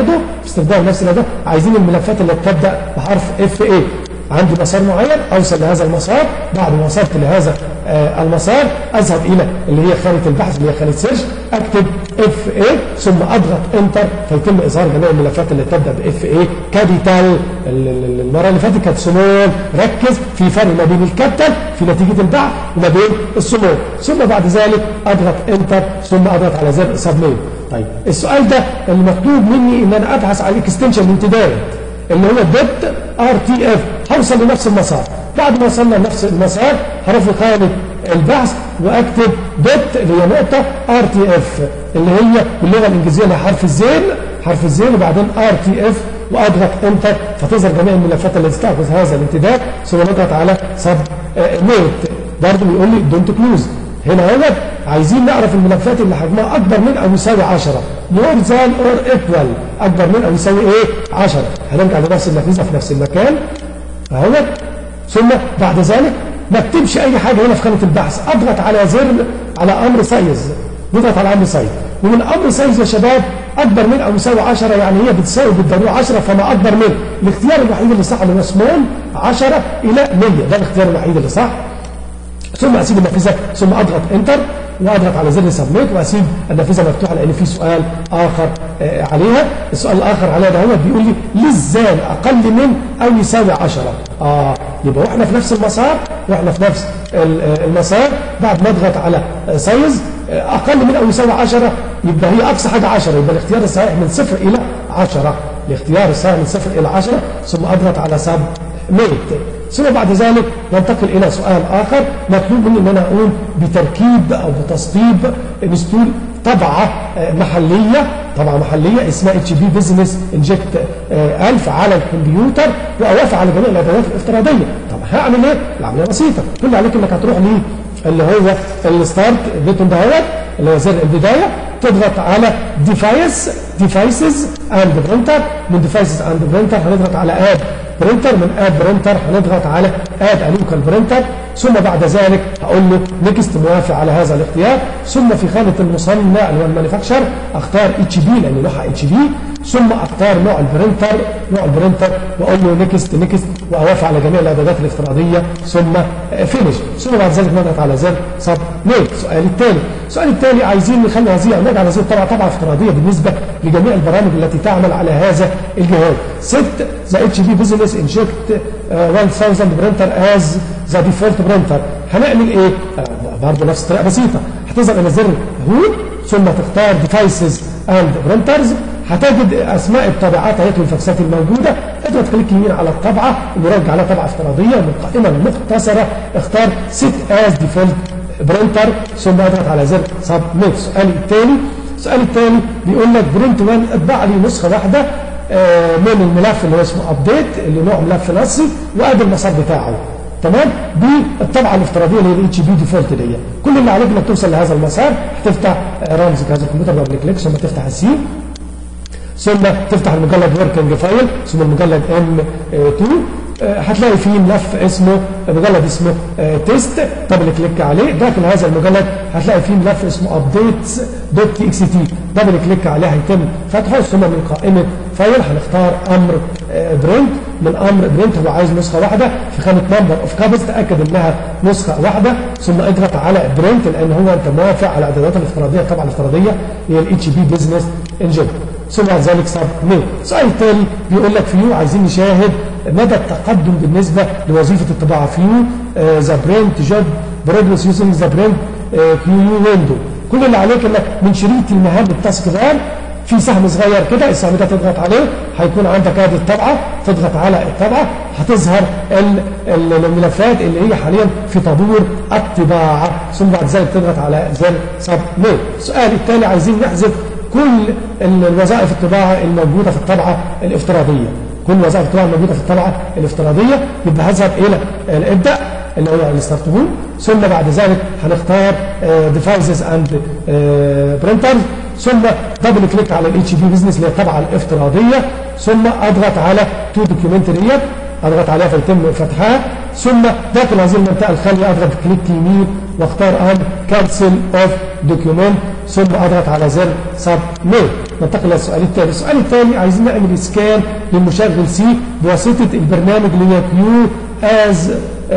Speaker 1: الاداه، عايزين الملفات اللي بتبدا بحرف FA. عندي مسار معين اوصل لهذا المسار، بعد ما وصلت لهذا المسار اذهب الى اللي هي خانه البحث اللي هي خانه سيرش، اكتب FA ثم اضغط انتر فيتم اظهار جميع الملفات اللي تبدا ب FA كابيتال. المره اللي فاتت كانت سمول، ركز في فرق ما بين الكابيتال في نتيجه البحث وما بين السمول. ثم بعد ذلك اضغط انتر ثم اضغط على زر سبميت. طيب السؤال ده المطلوب مني ان انا ابحث عن اكستنشن الامتداد اللي هو دوت RTF. هوصل لنفس المسار. بعد ما وصلنا لنفس المسار هروح لخانه البحث واكتب دوت اللي هي نقطه RTF اللي هي باللغه الانجليزيه لها حرف الزين وبعدين RTF واضغط انتر فتظهر جميع الملفات التي تاخذ هذا الامتداد، ثم نضغط على سبميت. برضه بيقول لي دونت كلوز. هنا عايزين نعرف الملفات اللي حجمها اكبر من او يساوي 10، مور ذان اور ايكوال، اكبر من او يساوي 10. هنرجع لنفس النافذه في نفس المكان اهو. ثم بعد ذلك ما اكتبش اي حاجه هنا في خانه البحث، اضغط على امر سايز، نضغط على امر سايز. ومن امر سايز يا شباب اكبر من او يساوي 10 يعني هي بتساوي بالضروره 10 فما اكبر من. الاختيار الوحيد اللي صح اللي هو سمول 10 الى 100، ده الاختيار الوحيد اللي صح. ثم اسيب النافذه ثم اضغط انتر واضغط على زر سبميت واسيب النافذه مفتوحه لان في سؤال اخر عليها. السؤال الاخر عليها ده هو بيقول لي للزال اقل من او يساوي 10. يبقى واحنا في نفس المسار بعد ما اضغط على سايز اقل من او يساوي 10 يبقى هي اقصى حاجه 10، يبقى الاختيار الصحيح من 0 الى 10. الاختيار الصحيح من 0 الى 10 ثم اضغط على سبميت. ثم بعد ذلك ننتقل الى سؤال اخر مطلوب مني ان انا اقوم بتركيب او بتسطيب انستول طبعه محليه اسمها HP Business Inject 1000 على الكمبيوتر واوافق على جميع الادوات الافتراضيه. طب هعمل ايه؟ العمليه بسيطه، كل اللي عليك انك هتروح اللي هو الستارت بوتن دهوت اللي هو زر البدايه، تضغط على ديفايسز اند برينتر. من ديفايسز اند برينتر هنضغط على اد برينتر، من اد برينتر هنضغط على اد لوكال برينتر. ثم بعد ذلك هقول له نيكست موافق على هذا الاختيار. ثم في خانه المصنع اللي هو المانيفاكتشر اختار HP لان لوحه HP، ثم اختار نوع البرنتر واقول له نيكست واوافق على جميع الاعدادات الافتراضيه ثم فينيش، ثم بعد ذلك نضغط على زر سبميت. السؤال التالي عايزين نخلي هذه او نجعل هذه الطبعه طبعه افتراضيه بالنسبه لجميع البرامج التي تعمل على هذا الجهاز. set the HP business inject 1000 printer as the default printer. هنعمل ايه؟ برضه نفس الطريقه بسيطه، هتظهر الى زر هود ثم تختار devices and printers، هتجد اسماء الطابعات اهي والفاكسات الموجوده، اضغط كليك يمين على الطبعه ونرجع على طبعه افتراضيه من القائمه المختصره اختار set as default printer ثم اضغط على زر submit. السؤال الثاني بيقول لك برنت 1 اطبع لي نسخه واحده من الملف اللي هو اسمه ابديت اللي نوع ملف نصي وادي المسار بتاعه، تمام؟ بالطبعه الافتراضيه اللي هي الاتش بي ديفولت دي. كل اللي عليك انك توصل لهذا المسار، هتفتح رمز جهاز الكمبيوتر دبل كليك ثم تفتح السي ثم تفتح المجلد وركينج فايل ثم المجلد M2 هتلاقي فيه مجلد اسمه تيست، دبل كليك عليه. داخل هذا المجلد هتلاقي فيه ملف اسمه updates.txt، دبل كليك عليه هيتم فتحه ثم من قائمه فايل هنختار امر برنت. من امر برنت هو عايز نسخه واحده في خانه نمبر اوف كابز، تاكد انها نسخه واحده ثم اضغط على برنت لان هو انت موافق على الاعدادات الافتراضيه الطبعه الافتراضيه هي الاتش بي بزنس انجن ثم بعد ذلك سبميت. السؤال التالي بيقول لك فيو عايزين نشاهد مدى التقدم بالنسبه لوظيفه الطباعه. فيو ذا برنت جوب بروجرس يوزنج ذا برنت كيو ويندو. كل اللي عليك انك من شريط المهام التاسك بار في سهم صغير كده، السهم ده تضغط عليه هيكون عندك هذه الطبعه، تضغط على الطبعه هتظهر الملفات اللي هي حاليا في طابور الطباعه ثم بعد ذلك تضغط على زر سبميت. السؤال التالي عايزين نحذف كل الوظائف الطباعه الموجوده في الطبعه الافتراضيه. كل وظائف الطباعه الموجوده في الطبعه الافتراضيه يبقى هذهب الى الابدا اللي هو الستارت هوم ثم بعد ذلك هنختار ديفايسز اند برينترز ثم دبل كليك على الاتش بي بزنس اللي هي الطبعه الافتراضيه ثم اضغط على تو دوكيومنتري، اضغط عليها فيتم فتحها ثم داخل هذه المنطقه الخاليه اضغط كليك يمين واختار امر كانسل اوف دوكيومنت ثم اضغط على زر سبميت. ننتقل للسؤال الثاني. السؤال الثاني عايزين نعمل سكان للمشغل سي بواسطه البرنامج اللي هي كيو از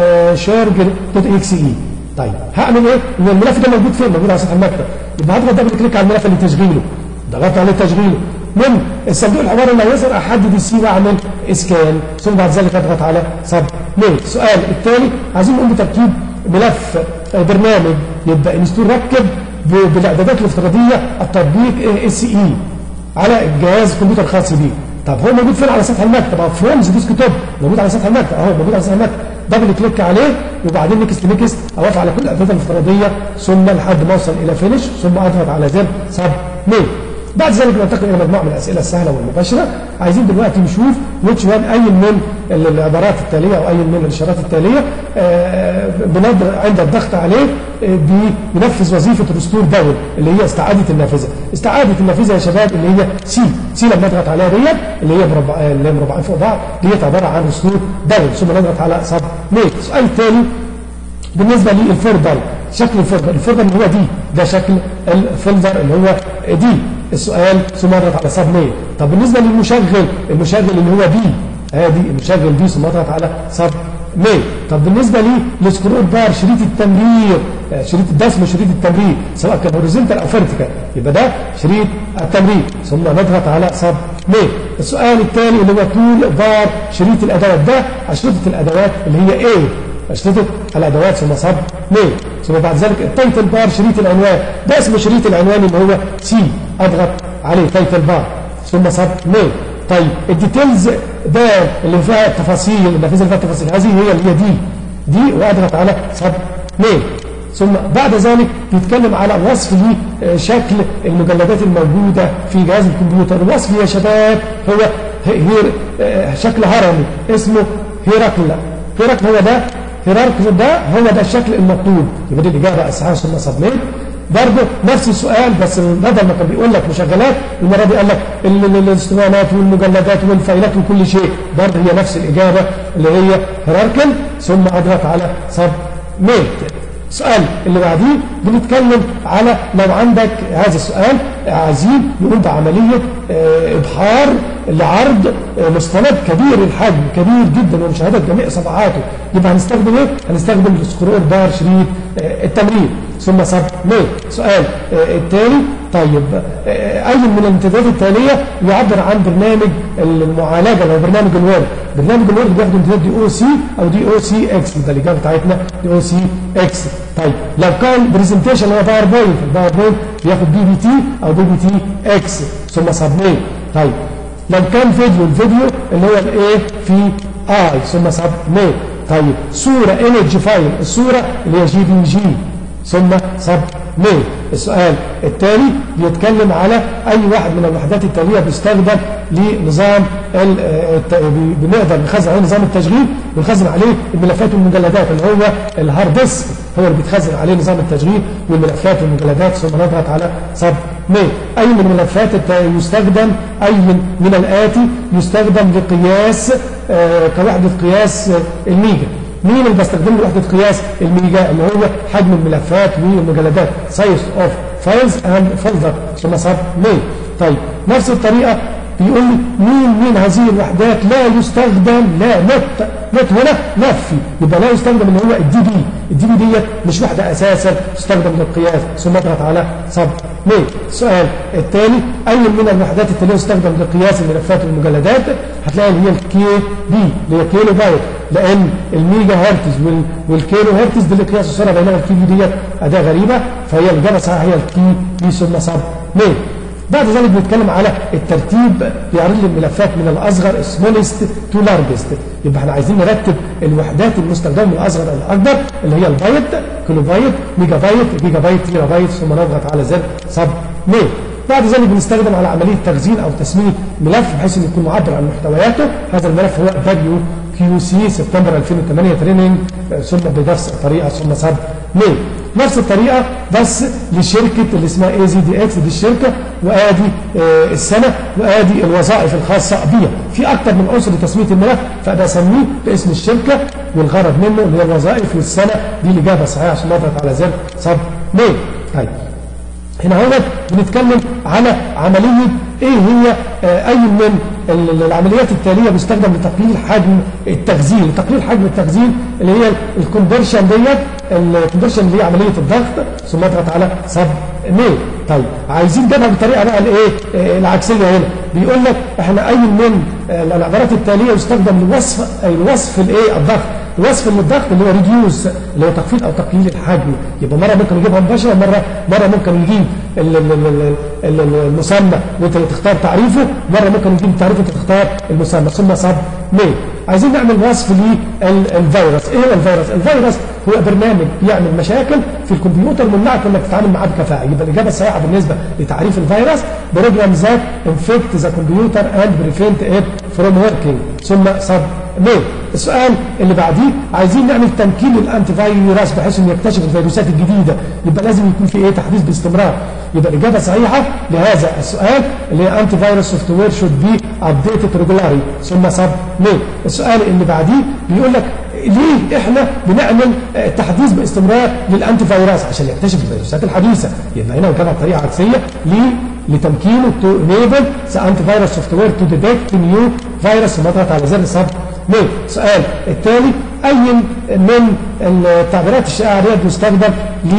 Speaker 1: شارجر دوت اكس اي. طيب هعمل ايه؟ ان الملف ده موجود فين؟ موجود على سطح المكتب، يبقى هضغط دبل كليك على الملف اللي تشغيله، ضغطت عليه تشغيله من الصندوق الحواري اللي هيظهر احدد السي واعمل اسكان ثم بعد ذلك اضغط على سبميت. السؤال الثاني عايزين نقوم بتركيب ملف برنامج يبقى انستول ركب بالاعدادات الافتراضيه التطبيق اس اي على الجهاز الكمبيوتر الخاص بيه. طب هو موجود فين على سطح المكتب؟ او فرومز ديسك توب موجود على سطح المكتب اهو، موجود على سطح المكتب، دبل كليك عليه وبعدين نيكست اوافق على كل الاعدادات الافتراضيه ثم لحد ما اوصل الى فينيش ثم اضغط على زر سبميت. بعد ذلك ننتقل الى مجموعه من الاسئله السهله والمباشره. عايزين دلوقتي نشوف ويتش وان اي من العبارات التاليه او اي من الاشارات التاليه عند الضغط عليه بينفذ وظيفه ريستور داون اللي هي استعاده النافذه. استعاده النافذه يا شباب اللي هي سي لما نضغط عليها ديت اللي هي مربعين فوق بعض ديت عباره عن ريستور داون ثم نضغط على سبميت. السؤال الثاني بالنسبه للفولدر، شكل الفولدر اللي هو ده شكل الفولدر اللي هو دي. السؤال ثم اضغط على سبميت. طب بالنسبه للمشغل اللي هو بي ادي المشغل بي ثم اضغط على سبميت. طب بالنسبه للسكرول بار شريط التمرير، ده اسمه شريط التمرير سواء كان هوريزونتال او فيرتيكال يبقى ده شريط التمرير ثم نضغط على سبميت. السؤال الثاني اللي هو تول بار شريط الادوات، ده اشرطه الادوات اللي هي ايه؟ اشرطه الادوات ثم سبميت. ثم بعد ذلك التايتل بار شريط العنوان، ده اسمه شريط العنوان اللي هو سي اضغط عليه تايتل بار ثم سبميت. طيب الديتيلز ده اللي فيها التفاصيل النافذه اللي فيها التفاصيل هذه هي اللي هي دي واضغط على سبميت. ثم بعد ذلك بيتكلم على وصف لشكل المجلدات الموجوده في جهاز الكمبيوتر. الوصف يا شباب هو شكل هرمي اسمه هيراكل هو ده هيراركل هو ده الشكل المطلوب. يبقى دي الاجابه الصحيحه ثم سبميت. برضه نفس السؤال بس بدل ما كان بيقول لك مشغلات المره دي قال لك الاسطوانات والمجلدات والفايلات وكل شيء، برضه هي نفس الاجابه اللي هي هيراركل ثم اضغط على سبميت. السؤال اللي بعديه بنتكلم على لو عندك هذا السؤال عايزين نقوم بعملية إبحار لعرض مستند كبير الحجم كبير جدا ومشاهدة جميع صفحاته، يبقى هنستخدم ايه؟ هنستخدم السكرول بار شريط التمرين ثم سبميت. السؤال التالي طيب أي من الامتدادات التالية يعبر عن برنامج المعالجة اللي هو برنامج الوورد؟ برنامج الوورد بياخد امتداد دي او سي او دي او سي اكس، يبقى الإجابة بتاعتنا دي او سي اكس. طيب لو كان برزنتيشن اللي هو باوربوينت، الباوربوينت بياخد بي بي تي او بي بي تي اكس ثم سبميت. طيب لو كان فيديو، الفيديو اللي هو الايه في اي ثم سبميت. طيب صورة ايمج فايل، الصورة اللي هي جي بي جي ثم سبميت. السؤال التالي بيتكلم على اي واحد من الوحدات التاليه بيستخدم لنظام بنقدر نخزن عليه نظام التشغيل ونخزن عليه الملفات والمجلدات، اللي هو الهارد ديسك هو اللي بيتخزن عليه نظام التشغيل والملفات والمجلدات ثم نضغط على سبميت. اي من الملفات يستخدم، اي من الاتي يستخدم لقياس كوحده قياس الميجا. مين اللي بستخدم له وحده قياس الميجا؟ اللي هو حجم الملفات والمجلدات size of files and folder ثم سبميت. طيب نفس الطريقه بيقول لي مين هذه الوحدات لا يستخدم، لا نت هنا نفي، يبقى لا يستخدم اللي هو الدي بي. الدي بي ديت مش وحده اساسا تستخدم للقياس ثم اضغط على سبميت. السؤال الثاني اي من الوحدات التاليه يستخدم لقياس الملفات والمجلدات؟ هتلاقي اللي هي الكي بي اللي هي كيلو بايت، لان الميجا هرتز والكيلو هرتز دي لقياس السرعه، بينما الكي بي ديت اداه غريبه، فهي الاجابه الصحيحه هي الكي بي ثم سبميت. بعد ذلك بنتكلم على الترتيب، بيعرض لي الملفات من الاصغر smallest to largest، يبقى احنا عايزين نرتب الوحدات المستخدمه من الاصغر الى الاكبر اللي هي البايت، كيلو بايت، ميجا بايت، جيجا بايت، تيرا بايت ثم نضغط على زر سبميت. بعد ذلك بنستخدم على عمليه تخزين او تسميه ملف بحيث انه يكون معبر عن محتوياته. هذا الملف هو WQC سبتمبر 2008 تريننج ثم بنفس الطريقه ثم سبميت. نفس الطريقة بس لشركة اللي اسمها AZDX دي الشركة، وادي السنة وادي الوظائف الخاصة بيها. في اكتر من عنصر لتسمية الملف فبسميه باسم الشركة والغرض منه اللي هي الوظائف والسنة. دي الإجابة الصحيحة عشان نضغط على زر سبميت. طيب هنا بنتكلم على عملية ايه هي اي من العمليات التالية بيستخدم لتقليل حجم التخزين. تقليل حجم التخزين اللي هي الكونفرشن ديت، الكونفرشن اللي هي عملية الضغط ثم اضغط على سبميت. طيب عايزين نجيبها بالطريقة بقى الايه العكسية. هنا بيقول لك احنا اي من العبارات التالية يستخدم لوصف الايه الضغط. الوصف للضغط اللي هو ريديوس اللي هو تخفيض او تقليل الحجم، يبقى مره ممكن نجيبها مباشره مره ممكن نجيب المسمى وانت تختار تعريفه، مره ممكن نجيب التعريف وانت تختار المسمى ثم سبميت. عايزين نعمل وصف للفيروس. ايه هو الفيروس؟ الفيروس هو برنامج بيعمل مشاكل في الكمبيوتر ممنعك انك تتعامل معاه بكفاءه. يبقى الاجابه الصحيحه بالنسبه لتعريف الفيروس بروجرام ذات انفكت ذا كمبيوتر اند بريفنت ات فروم وركينج ثم سبميت. السؤال اللي بعديه عايزين نعمل تمكين للانتي فيروس بحيث انه يكتشف الفيروسات الجديده، يبقى لازم يكون في ايه تحديث باستمرار. يبقى الاجابه الصحيحه لهذا السؤال اللي هي انتي فيروس سوفت وير شود بي ابديتد ريجولاري ثم سبميت. السؤال اللي بعديه بيقول لك ليه احنا بنعمل تحديث باستمرار للانتي فيروس؟ عشان يكتشف الفيروسات الحديثه. يبقى هنا كانت طريقه عكسيه لتمكينه تو انيبل ذا انتي فيروس سوفت وير تو ديتكت نيو فيروس ثم اضغط على زر سبميت. السؤال التالي اي من التعبيرات الشائعه ديت بيستخدم ل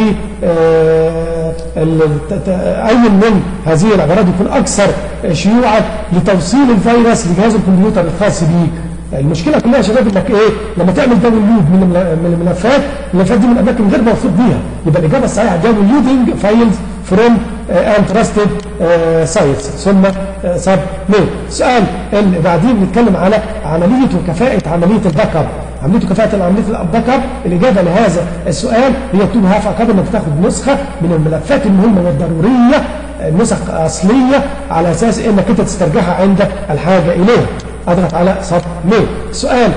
Speaker 1: اي من هذه العبارات يكون اكثر شيوعا لتوصيل الفيروس لجهاز الكمبيوتر الخاص بيك؟ المشكله كلها يا شباب انك ايه لما تعمل داونلود من الملفات دي من اماكن غير موثوق بيها. يبقى الاجابه الصحيحه داونلودنج فايلز فروم انترستد سايتس ثم سبميت. السؤال اللي بعدين بنتكلم على عمليه وكفاءه عمليه الباك اب. عمليه وكفاءه عمليه الباك اب الاجابه لهذا السؤال هي تو هاف قبل انك تاخد نسخه من الملفات المهمه والضروريه، نسخ اصليه على اساس انك انت تسترجعها عند الحاجه اليها. اضغط على سبميت. السؤال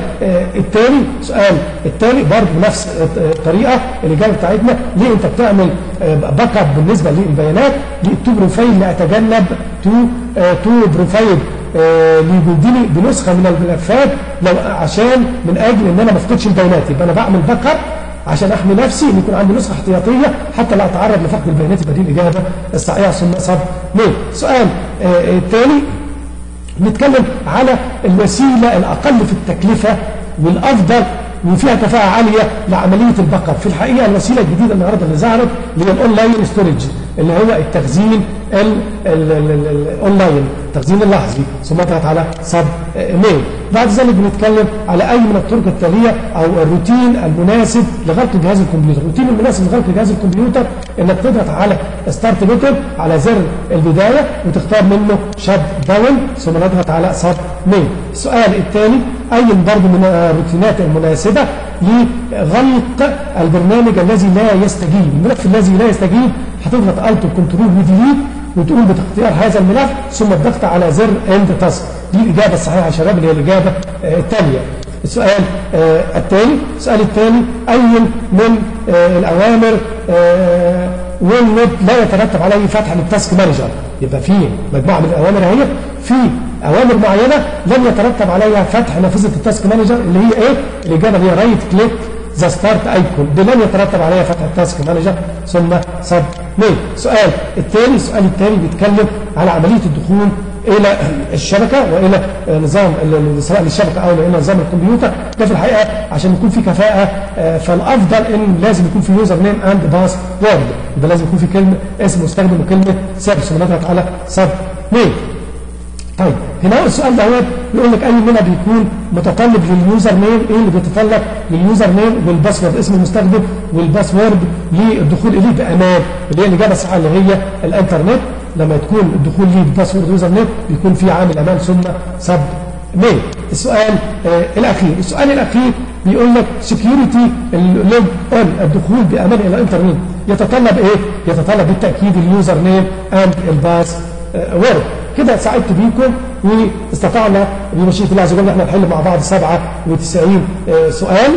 Speaker 1: التالي برضه بنفس الطريقه الاجابه بتاعتنا ليه انت بتعمل باك اب بالنسبه للبيانات تو بروفايل لاتجنب تو بروفايل ليجدني بنسخه من الملفات لو عشان من اجل ان انا ما افقدش البيانات. يبقى انا بعمل باك اب عشان احمي نفسي ان يكون عندي نسخه احتياطيه حتى لا اتعرض لفقد البيانات يبقى دي الاجابه الصحيحه ثم سب ميل. السؤال الثاني نتكلم على الوسيله الاقل في التكلفه والافضل وفيها كفاءه عاليه لعمليه الباك اب. في الحقيقه الوسيله الجديده النهارده اللي ظهرت اللي هي الاونلاين ستورج اللي هو التخزين الاونلاين التخزين اللحظي ثم اضغط على سب ميل. بعد ذلك بنتكلم على اي من الطرق التاليه او الروتين المناسب لغلق جهاز الكمبيوتر. الروتين المناسب لغلق جهاز الكمبيوتر انك تضغط على ستارت بوتن على زر البدايه وتختار منه شت داون ثم نضغط على سب ميل. السؤال الثاني اي برضه من الروتينات المناسبه لغلق البرنامج الذي لا يستجيب. الملف الذي لا يستجيب هتضغط الت كنترول وديليت وتقوم باختيار هذا الملف ثم الضغط على زر اند تاسك. دي الاجابه الصحيحه يا شباب اللي هي الاجابه الثانيه. السؤال الثاني اي من الاوامر لا يترتب عليه فتح للتاسك مانجر. يبقى في مجموعه من الاوامر اهي في اوامر معينه لم يترتب عليها فتح نافذه التاسك مانجر اللي هي ايه؟ الاجابه اللي هي رايت كليك ذا ستارت ايكون دي لن يترتب عليها فتح التاسك مانجر ثم سب ميل. السؤال الثاني بيتكلم على عمليه الدخول الى الشبكه والى نظام سواء للشبكه او الى نظام الكمبيوتر. ده في الحقيقه عشان يكون في كفاءه فالافضل ان لازم يكون في يوزر نيم اند باس وورد. يبقى لازم يكون في كلمه اسم مستخدم وكلمه سر ثم نضغط على سب ميل. طيب هنا السؤال ده بيقول لك اي منها بيكون متطلب لليوزر نيم. ايه اللي بيتطلب لليوزر نيم والباسورد اسم المستخدم والباسورد للدخول اليه بامان اللي هي الاجابه الصحيحه اللي هي الانترنت. لما تكون الدخول ليه بباسورد يوزر نيم بيكون في عامل امان ثم سب ميل. السؤال الاخير بيقول لك سكيورتي لوج اون الدخول بامان الى الانترنت يتطلب ايه؟ يتطلب بالتاكيد اليوزر نيم اند الباس وورد. كده سعدت بيكم واستطعنا بمشيئة الله عز وجل احنا نحل مع بعض 97 سؤال.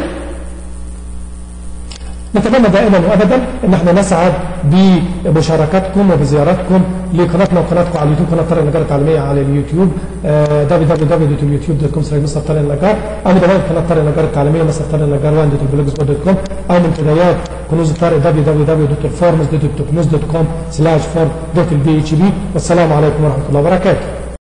Speaker 1: نتمنى دائما وابدا ان احنا نسعد بمشاركتكم وبزيارتكم لقناتنا وقناتكم على اليوتيوب قناه طارق النجار التعليميه على اليوتيوب www.youtube.com/مستر طارق النجار او من خلال قناه طارق النجار التعليميه مستر طارق النجار وان.blogspot.com او من بدايات كنوز الطارق www.forms.toknos.com/for.php. والسلام عليكم ورحمه الله وبركاته.